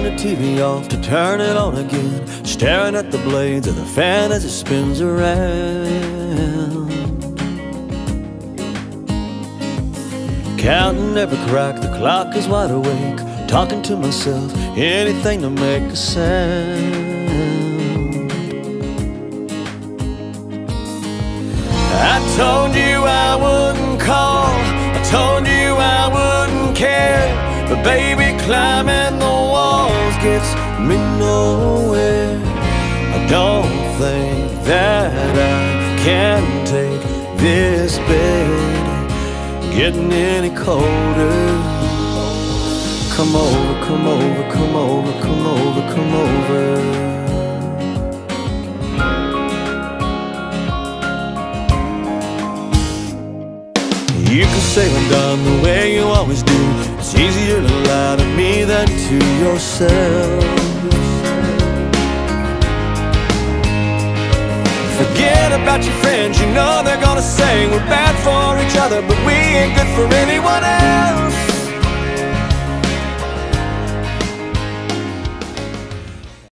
turn the TV off to turn it on again, staring at the blades of the fan as it spins around. Counting every crack, the clock is wide awake, talking to myself, anything to make a sound. I told you I wouldn't call, I told you I wouldn't care, but baby, climbing the walls gets me nowhere. I don't think that I can take this bed getting any colder. Come over, come over, come over, come over, come over. You can say I'm done the way you always do. It's easier to lie to me than to yourself. Forget about your friends, you know they're gonna say we're bad for each other, but we ain't good for anyone else.